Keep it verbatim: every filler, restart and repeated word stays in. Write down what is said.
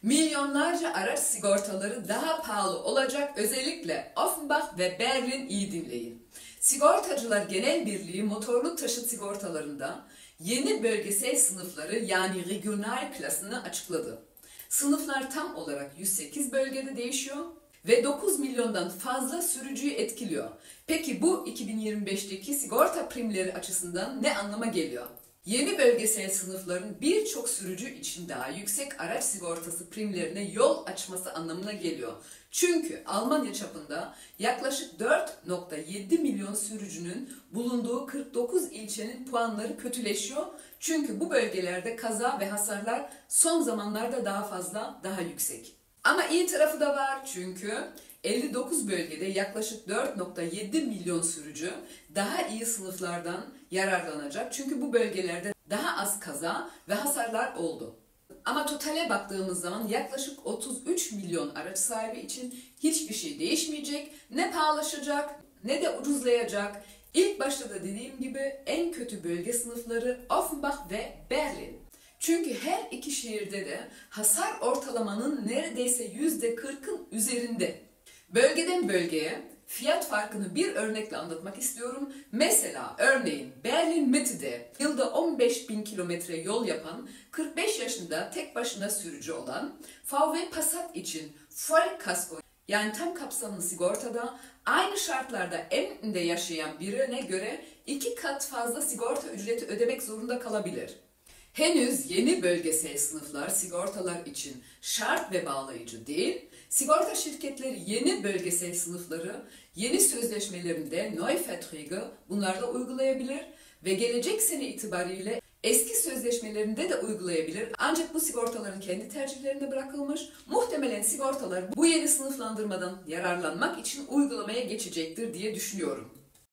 Milyonlarca araç sigortaları daha pahalı olacak, özellikle Offenbach ve Berlin iyi dinleyin. Sigortacılar Genel Birliği motorlu taşıt sigortalarında yeni bölgesel sınıfları yani regional klasını açıkladı. Sınıflar tam olarak yüz sekiz bölgede değişiyor ve dokuz milyondan fazla sürücüyü etkiliyor. Peki bu iki bin yirmi beşteki sigorta primleri açısından ne anlama geliyor? Yeni bölgesel sınıfların birçok sürücü için daha yüksek araç sigortası primlerine yol açması anlamına geliyor. Çünkü Almanya çapında yaklaşık dört nokta yedi milyon sürücünün bulunduğu kırk dokuz ilçenin puanları kötüleşiyor. Çünkü bu bölgelerde kaza ve hasarlar son zamanlarda daha fazla, daha yüksek. Ama iyi tarafı da var, çünkü elli dokuz bölgede yaklaşık dört nokta yedi milyon sürücü daha iyi sınıflardan yararlanacak. Çünkü bu bölgelerde daha az kaza ve hasarlar oldu. Ama totale baktığımız zaman yaklaşık otuz üç milyon araç sahibi için hiçbir şey değişmeyecek. Ne pahalaşacak ne de ucuzlayacak. İlk başta da dediğim gibi en kötü bölge sınıfları Offenbach ve Berlin. Çünkü her iki şehirde de hasar ortalamanın neredeyse yüzde kırkın üzerinde. Bölgeden bölgeye fiyat farkını bir örnekle anlatmak istiyorum. Mesela örneğin Berlin Mitte'de yılda on beş bin kilometre yol yapan, kırk beş yaşında tek başına sürücü olan F V Passat için Vollkasko yani tam kapsamlı sigortada aynı şartlarda Emden'de yaşayan birine göre iki kat fazla sigorta ücreti ödemek zorunda kalabilir. Henüz yeni bölgesel sınıflar sigortalar için şart ve bağlayıcı değil. Sigorta şirketleri yeni bölgesel sınıfları yeni sözleşmelerinde Neuverträge bunlarda uygulayabilir ve gelecek sene itibariyle eski sözleşmelerinde de uygulayabilir. Ancak bu sigortaların kendi tercihlerine bırakılmış. Muhtemelen sigortalar bu yeni sınıflandırmadan yararlanmak için uygulamaya geçecektir diye düşünüyorum.